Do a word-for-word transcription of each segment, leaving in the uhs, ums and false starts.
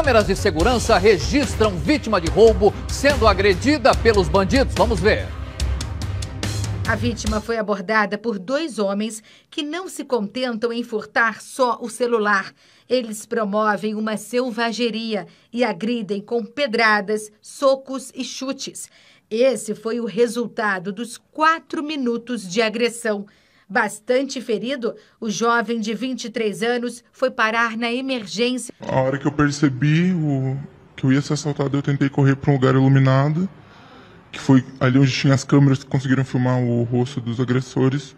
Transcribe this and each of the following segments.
Câmeras de segurança registram vítima de roubo sendo agredida pelos bandidos. Vamos ver. A vítima foi abordada por dois homens que não se contentam em furtar só o celular. Eles promovem uma selvageria e agridem com pedradas, socos e chutes. Esse foi o resultado dos quatro minutos de agressão. Bastante ferido, o jovem de vinte e três anos foi parar na emergência. A hora que eu percebi o, que eu ia ser assaltado, eu tentei correr para um lugar iluminado, que foi ali onde tinha as câmeras que conseguiram filmar o rosto dos agressores,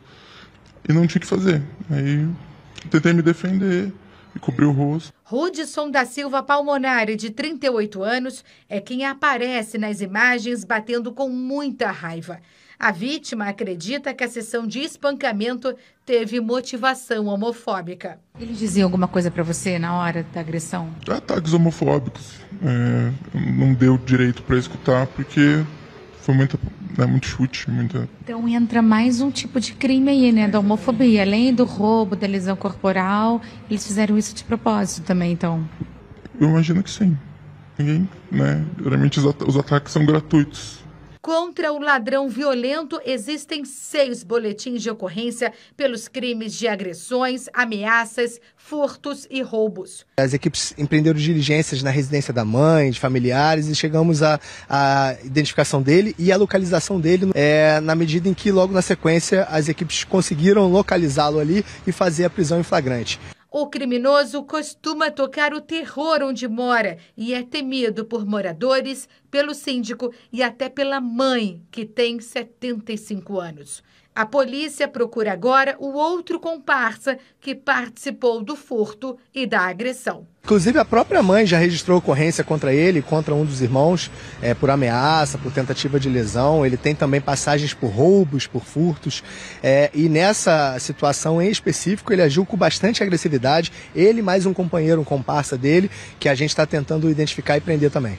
e não tinha o que fazer. Aí tentei me defender e cobrir o rosto. Rudson da Silva Palmonari, de trinta e oito anos, é quem aparece nas imagens batendo com muita raiva. A vítima acredita que a sessão de espancamento teve motivação homofóbica. Ele dizia alguma coisa para você na hora da agressão? Ataques homofóbicos. É, não deu direito para escutar porque foi muita, né, muito chute. Muita... Então entra mais um tipo de crime aí, né? Da homofobia. Além do roubo, da lesão corporal, eles fizeram isso de propósito também, então? Eu imagino que sim. Ninguém, né? Geralmente os, at- os ataques são gratuitos. Contra o ladrão violento, existem seis boletins de ocorrência pelos crimes de agressões, ameaças, furtos e roubos. As equipes empreenderam diligências na residência da mãe, de familiares, e chegamos à, à identificação dele e à localização dele, é, na medida em que, logo na sequência, as equipes conseguiram localizá-lo ali e fazer a prisão em flagrante. O criminoso costuma tocar o terror onde mora e é temido por moradores, pelo síndico e até pela mãe, que tem setenta e cinco anos. A polícia procura agora o outro comparsa que participou do furto e da agressão. Inclusive, a própria mãe já registrou ocorrência contra ele, contra um dos irmãos, é, por ameaça, por tentativa de lesão. Ele tem também passagens por roubos, por furtos. É, e nessa situação em específico, ele agiu com bastante agressividade. Ele mais um companheiro, um comparsa dele, que a gente está tentando identificar e prender também.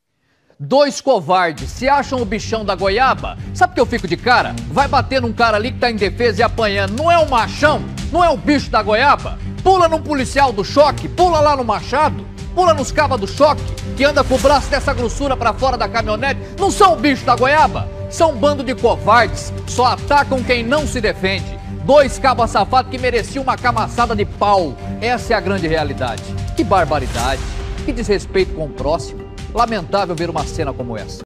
Dois covardes se acham o bichão da goiaba. Sabe que eu fico de cara? Vai bater num cara ali que tá em defesa e apanhando. Não é o machão? Não é o bicho da goiaba? Pula num policial do choque, pula lá no Machado, pula nos cabas do choque, que anda com o braço dessa grossura pra fora da caminhonete. Não são o bicho da goiaba? São um bando de covardes, só atacam quem não se defende. Dois cabas safados que mereciam uma camaçada de pau. Essa é a grande realidade. Que barbaridade, que desrespeito com o próximo. Lamentável ver uma cena como essa.